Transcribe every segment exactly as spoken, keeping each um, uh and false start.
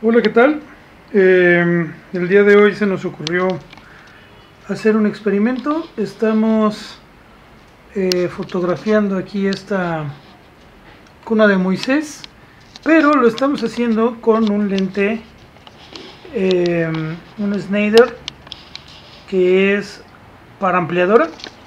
Hola, ¿qué tal? Eh, el día de hoy se nos ocurrió hacer un experimento. Estamos eh, fotografiando aquí esta cuna de Moisés, pero lo estamos haciendo con un lente, eh, un Schneider, que es para ampliadora,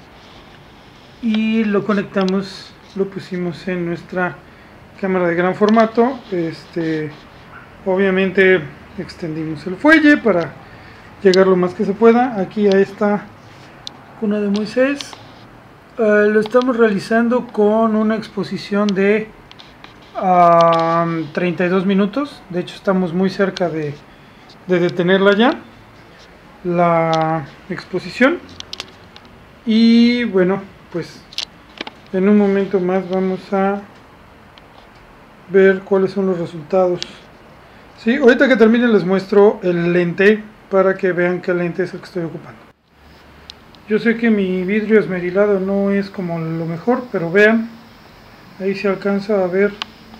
y lo conectamos, lo pusimos en nuestra cámara de gran formato. Este, obviamente extendimos el fuelle para llegar lo más que se pueda aquí a esta cuna de Moisés. Uh, lo estamos realizando con una exposición de uh, treinta y dos minutos. De hecho, estamos muy cerca de, de detenerla ya, la exposición. Y bueno, pues en un momento más vamos a ver cuáles son los resultados. Sí, ahorita que termine les muestro el lente para que vean qué lente es el que estoy ocupando. Yo sé que mi vidrio esmerilado no es como lo mejor, pero vean, ahí se alcanza a ver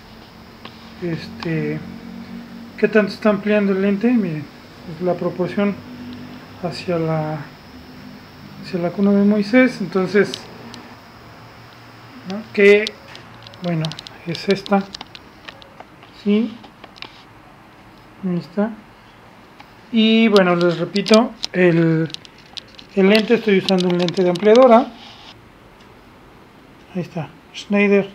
este qué tanto está ampliando el lente. Miren, la proporción hacia la hacia la cuna de Moisés. Entonces, ¿no? Que bueno, es esta, sí, ahí está. Y bueno, les repito, el El lente, estoy usando un lente de ampliadora. Ahí está, Schneider.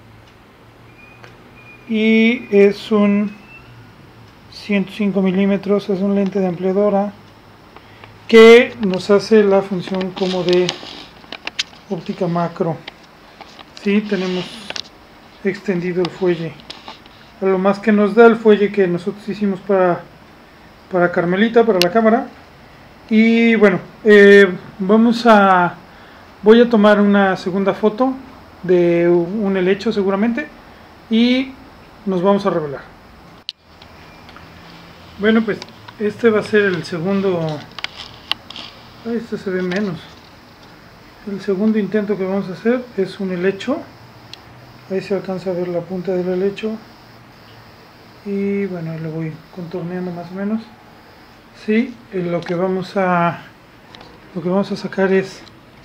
Y es un ciento cinco milímetros, es un lente de ampliadora que nos hace la función como de óptica macro. Sí, tenemos extendido el fuelle a lo más que nos da el fuelle que nosotros hicimos para, para Carmelita, para la cámara. Y bueno, eh, vamos a voy a tomar una segunda foto de un helecho seguramente y nos vamos a revelar. Bueno, pues este va a ser el segundo. Este se ve menos. El segundo intento que vamos a hacer es un helecho. Ahí se alcanza a ver la punta del helecho y bueno, ahí lo voy contorneando más o menos. Sí, lo que vamos a lo que vamos a sacar es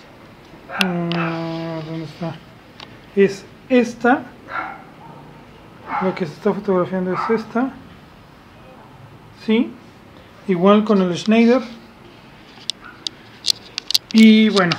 uh, ¿dónde está? Es esta. Lo que se está fotografiando es esta. Sí, igual con el Schneider. Y bueno,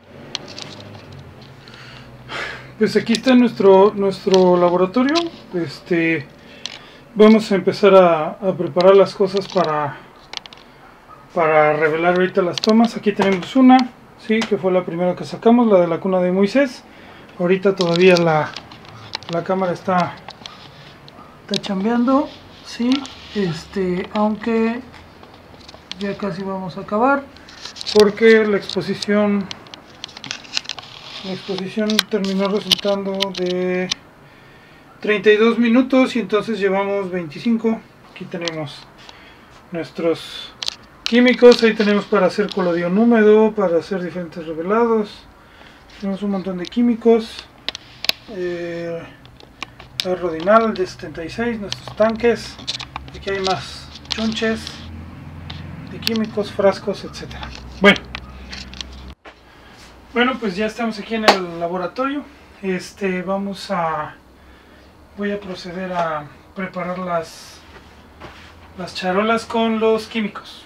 pues aquí está nuestro nuestro laboratorio. Este, vamos a empezar a, a preparar las cosas para para revelar ahorita las tomas. Aquí tenemos una, sí, que fue la primera que sacamos, la de la cuna de Moisés. Ahorita todavía la, la cámara está, está chambeando, sí, este, aunque ya casi vamos a acabar, porque la exposición, la exposición terminó resultando de treinta y dos minutos y entonces llevamos veinticinco. Aquí tenemos nuestros químicos, ahí tenemos para hacer colodión húmedo, para hacer diferentes revelados. Tenemos un montón de químicos, eh, el rodinal de setenta y seis, nuestros tanques. Aquí hay más chunches de químicos, frascos, etcétera. Bueno, bueno, pues ya estamos aquí en el laboratorio. Este, vamos a, voy a proceder a preparar las las charolas con los químicos.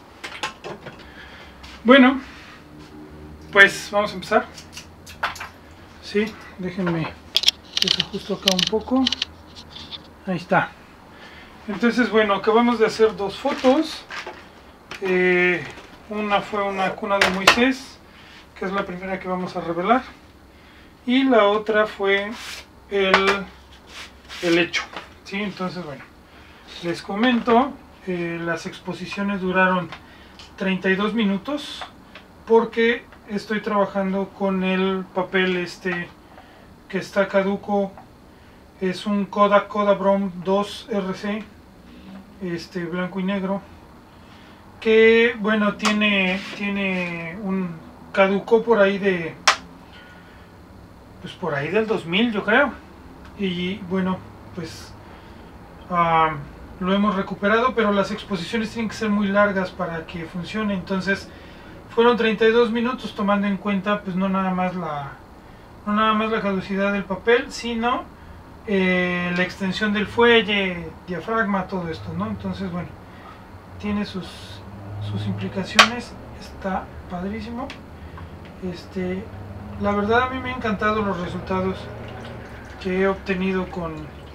Bueno, pues vamos a empezar. Sí, déjenme desajusto acá un poco. Ahí está. Entonces, bueno, acabamos de hacer dos fotos. Eh, una fue una cuna de Moisés, que es la primera que vamos a revelar. Y la otra fue el, el hecho. Sí, entonces, bueno, les comento, eh, las exposiciones duraron treinta y dos minutos porque estoy trabajando con el papel este que está caduco. Es un Kodak Kodabrom dos R C, este, blanco y negro, que bueno, tiene tiene un caducó por ahí de pues por ahí del dos mil, yo creo. Y bueno, pues uh, lo hemos recuperado, pero las exposiciones tienen que ser muy largas para que funcione. Entonces fueron treinta y dos minutos, tomando en cuenta pues no nada más la no nada más la caducidad del papel, sino eh, la extensión del fuelle, diafragma, todo esto, ¿no? Entonces, bueno, tiene sus, sus implicaciones. Está padrísimo. Este, la verdad a mí me han encantado los resultados que he obtenido con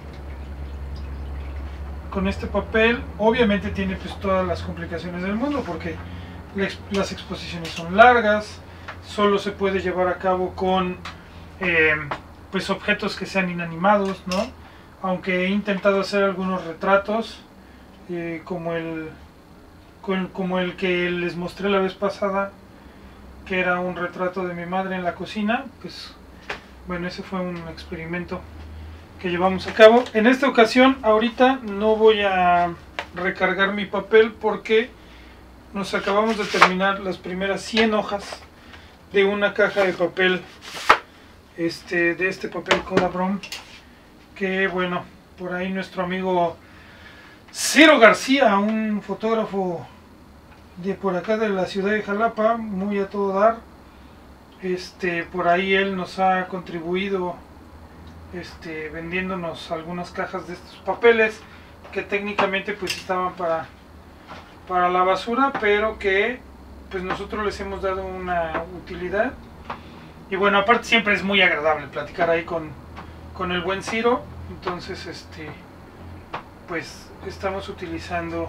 con este papel. Obviamente tiene pues todas las complicaciones del mundo, porque las exposiciones son largas, solo se puede llevar a cabo con eh, pues objetos que sean inanimados, ¿no? Aunque he intentado hacer algunos retratos eh, como el como el que les mostré la vez pasada, que era un retrato de mi madre en la cocina. Pues bueno, ese fue un experimento que llevamos a cabo. En esta ocasión, ahorita no voy a recargar mi papel porque nos acabamos de terminar las primeras cien hojas de una caja de papel, este, de este papel Kodabrom, que bueno, por ahí nuestro amigo Ciro García, un fotógrafo de por acá de la ciudad de Jalapa, muy a todo dar, este, por ahí él nos ha contribuido este, vendiéndonos algunas cajas de estos papeles que técnicamente pues estaban para para la basura, pero que pues nosotros les hemos dado una utilidad. Y bueno, aparte siempre es muy agradable platicar ahí con, con el buen Ciro. Entonces este pues estamos utilizando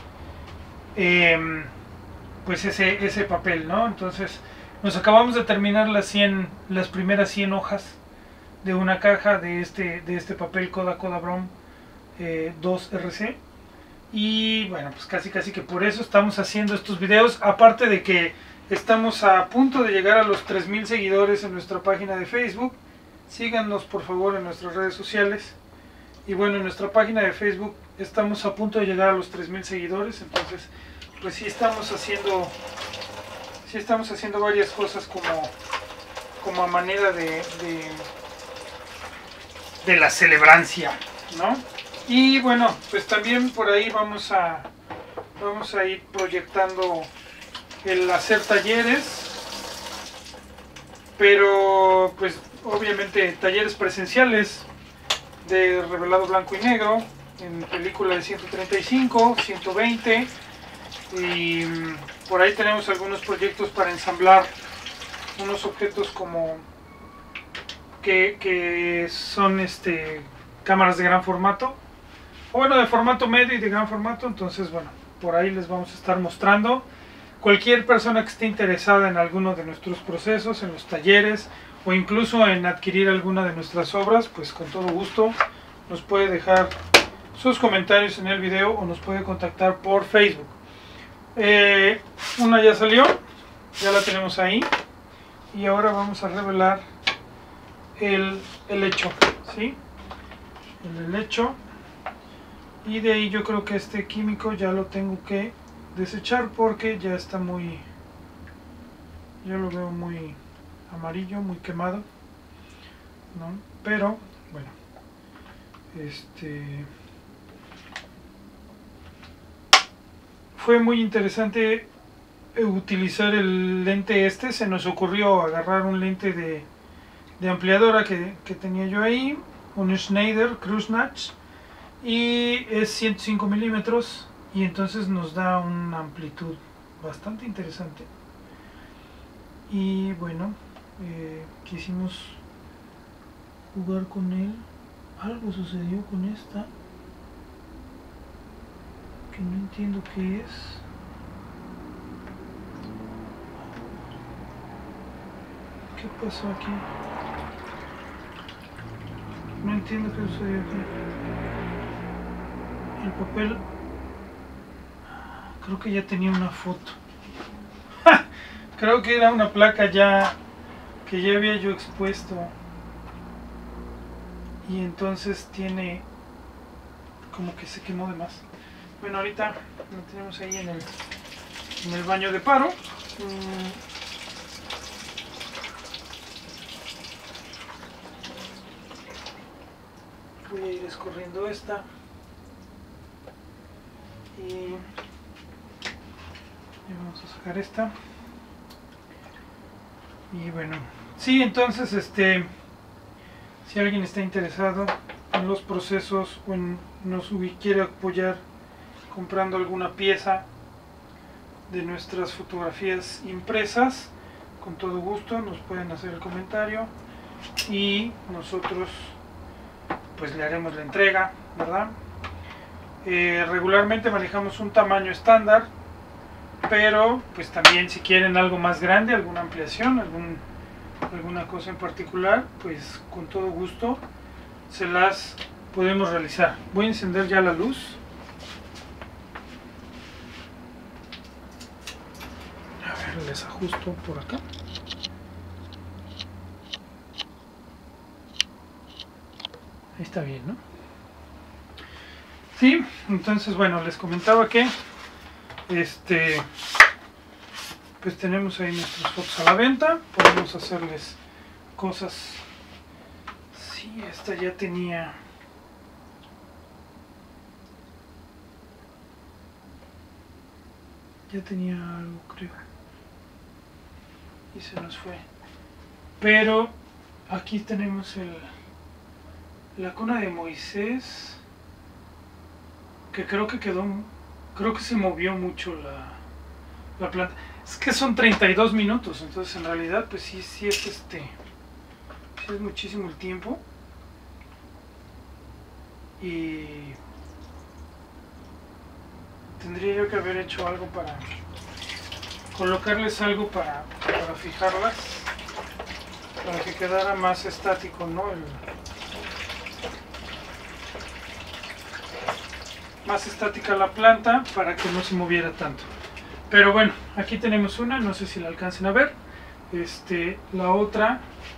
eh, pues ese, ese papel, ¿no? Entonces nos acabamos de terminar las cien, las primeras cien hojas de una caja de este, de este papel Kodak Kodabrom eh, dos R C. Y bueno, pues casi casi que por eso estamos haciendo estos videos. Aparte de que estamos a punto de llegar a los tres mil seguidores en nuestra página de Facebook. Síganos por favor en nuestras redes sociales. Y bueno, en nuestra página de Facebook estamos a punto de llegar a los tres mil seguidores. Entonces pues sí estamos haciendo sí estamos haciendo varias cosas como, como a manera de, de, de la celebrancia, ¿no? Y bueno, pues también por ahí vamos a vamos a ir proyectando el hacer talleres, pero pues obviamente talleres presenciales de revelado blanco y negro en película de ciento treinta y cinco, ciento veinte, y por ahí tenemos algunos proyectos para ensamblar unos objetos como que, que son este cámaras de gran formato, o bueno, de formato medio y de gran formato. Entonces bueno, por ahí les vamos a estar mostrando. Cualquier persona que esté interesada en alguno de nuestros procesos, en los talleres, o incluso en adquirir alguna de nuestras obras, pues con todo gusto nos puede dejar sus comentarios en el video o nos puede contactar por Facebook. Eh, una ya salió, ya la tenemos ahí, y ahora vamos a revelar el helecho, ¿sí? El helecho. Y de ahí yo creo que este químico ya lo tengo que desechar porque ya está muy, yo lo veo muy amarillo, muy quemado, ¿no? Pero bueno, este fue muy interesante utilizar el lente este. Se nos ocurrió agarrar un lente de, de ampliadora que, que tenía yo ahí, un Schneider Krusnach, y es ciento cinco milímetros, y entonces nos da una amplitud bastante interesante. Y bueno, eh, quisimos jugar con él. Algo sucedió con esta que no entiendo qué es. ¿Qué pasó aquí? No entiendo qué sucedió aquí. El papel, creo que ya tenía una foto. ¡Ja! Creo que era una placa ya que ya había yo expuesto, y entonces tiene como que se quemó de más. Bueno, ahorita lo tenemos ahí en el, en el baño de paro. Voy a ir escorriendo esta. y, y vamos a sacar esta. Y bueno, sí, entonces este si alguien está interesado en los procesos o en, nos quiere apoyar comprando alguna pieza de nuestras fotografías impresas, con todo gusto nos pueden hacer el comentario y nosotros pues le haremos la entrega, ¿verdad? Eh, regularmente manejamos un tamaño estándar, pero pues también si quieren algo más grande, alguna ampliación, algún, alguna cosa en particular, pues con todo gusto se las podemos realizar. Voy a encender ya la luz. A ver, les ajusto por acá. Ahí está bien, ¿no? Sí, entonces bueno, les comentaba que este pues tenemos ahí nuestras fotos a la venta, podemos hacerles cosas. Sí, esta ya tenía ya tenía algo, creo, y se nos fue, pero aquí tenemos el la cuna de Moisés, que creo que quedó, creo que se movió mucho la, la planta. Es que son treinta y dos minutos, entonces en realidad pues sí, sí es este, sí es muchísimo el tiempo. Y tendría yo que haber hecho algo para colocarles algo para, para fijarlas, para que quedara más estático, ¿no? El, más estática la planta para que no se moviera tanto. Pero bueno, aquí tenemos una, no sé si la alcancen a ver. Este, la otra,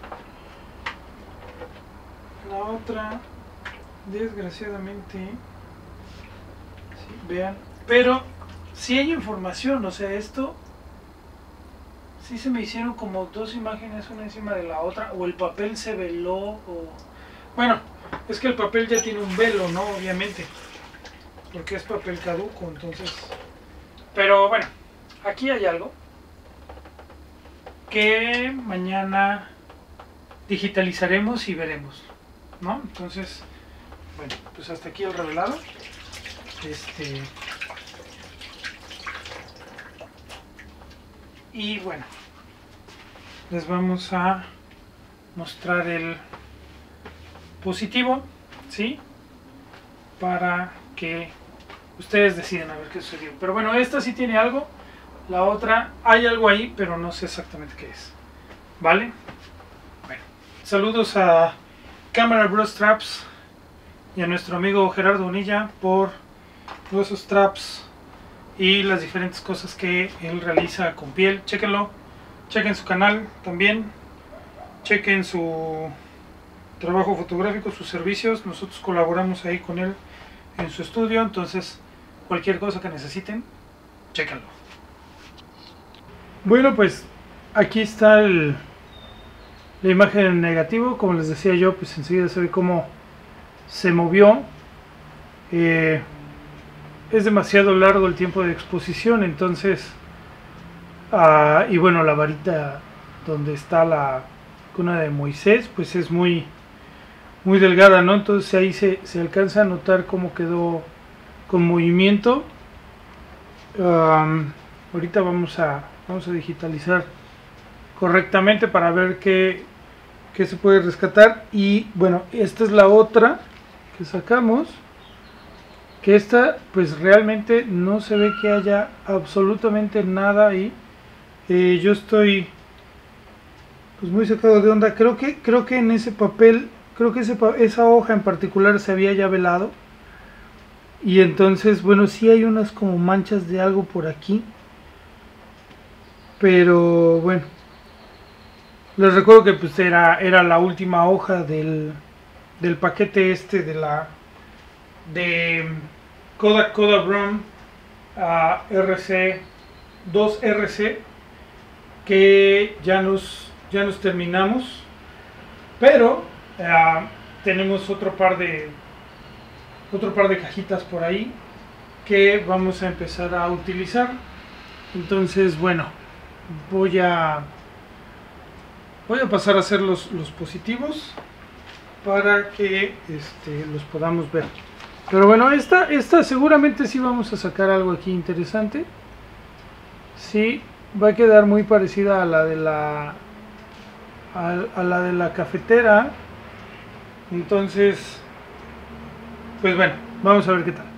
la otra, desgraciadamente, sí, vean, pero sí hay información, o sea, esto, sí se me hicieron como dos imágenes una encima de la otra, o el papel se veló, o, bueno, es que el papel ya tiene un velo, ¿no? Obviamente, porque es papel caduco, entonces, pero bueno, aquí hay algo que mañana digitalizaremos y veremos, ¿no? Entonces, bueno, pues hasta aquí el revelado. Este, y bueno, les vamos a mostrar el positivo, ¿sí? Para que ustedes deciden a ver qué sucedió. Pero bueno, esta sí tiene algo, la otra hay algo ahí, pero no sé exactamente qué es, ¿vale? Bueno, saludos a Camera Bros Traps y a nuestro amigo Gerardo Unilla por todos esos traps y las diferentes cosas que él realiza con piel. Chéquenlo, chequen su canal también, chequen su trabajo fotográfico, sus servicios. Nosotros colaboramos ahí con él en su estudio, entonces cualquier cosa que necesiten, chéquenlo. Bueno, pues aquí está el, la imagen en negativo. Como les decía yo, pues enseguida se ve cómo se movió. Eh, es demasiado largo el tiempo de exposición, entonces uh, y bueno, la varita donde está la cuna de Moisés pues es muy muy delgada, ¿no? Entonces ahí se, se alcanza a notar cómo quedó con movimiento. Um, ahorita vamos a vamos a digitalizar correctamente para ver qué, qué se puede rescatar. Y bueno, esta es la otra que sacamos, que esta pues realmente no se ve que haya absolutamente nada ahí. Eh, yo estoy pues muy sacado de onda. Creo que creo que en ese papel, creo que ese, esa hoja en particular se había ya velado, y entonces bueno, sí hay unas como manchas de algo por aquí, pero bueno, les recuerdo que pues era, era la última hoja del, del paquete este de la de Kodak Kodabron uh, R C dos R C, que ya nos ya nos terminamos, pero uh, tenemos otro par de otro par de cajitas por ahí que vamos a empezar a utilizar. Entonces, bueno, voy a voy a pasar a hacer los, los positivos para que este, los podamos ver. Pero bueno, esta, esta seguramente sí vamos a sacar algo aquí interesante. Sí, va a quedar muy parecida a la de la a, a la de la cafetera. Entonces, pues bueno, vamos a ver qué tal.